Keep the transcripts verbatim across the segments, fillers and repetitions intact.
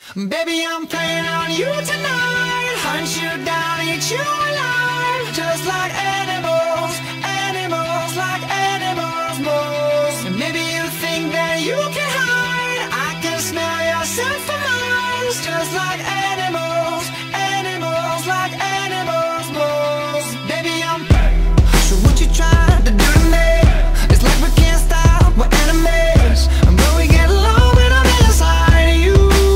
Baby, I'm playing on you tonight. Hunt you down, eat you alive. Just like animals, animals, like animals most. And maybe you think that you can hide. I can smell your scent for miles. Just like animals, animals, like animals most. Baby, I'm so what you trying to do to me? It's like we can't stop, we're enemies. And when we get low, when I'm inside you,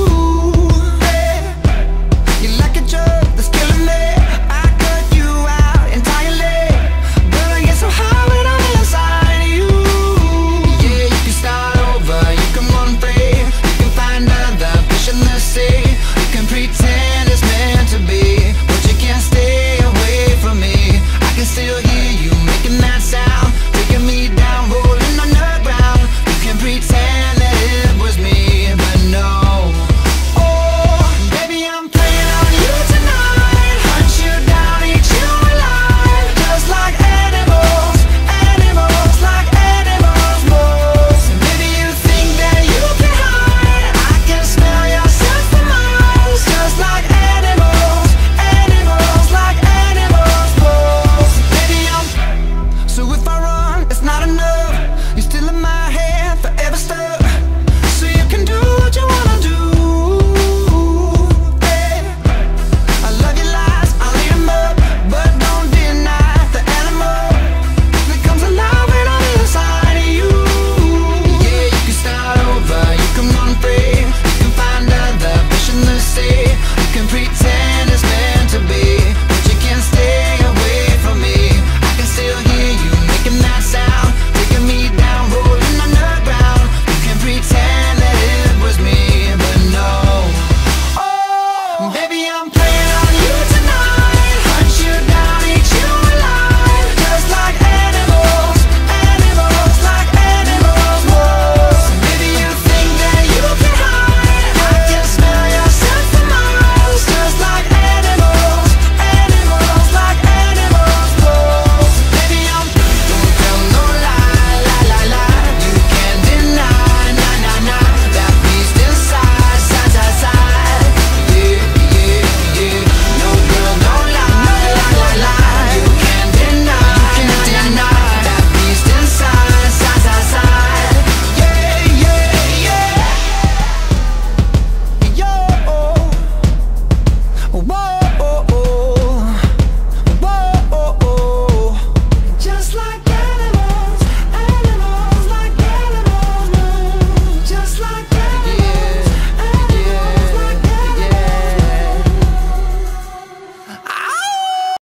you like a drug that's killing me. I cut you out entirely, but I get so high when I'm inside you. Yeah, you can start over, you can run free, you can find other fish in the sea.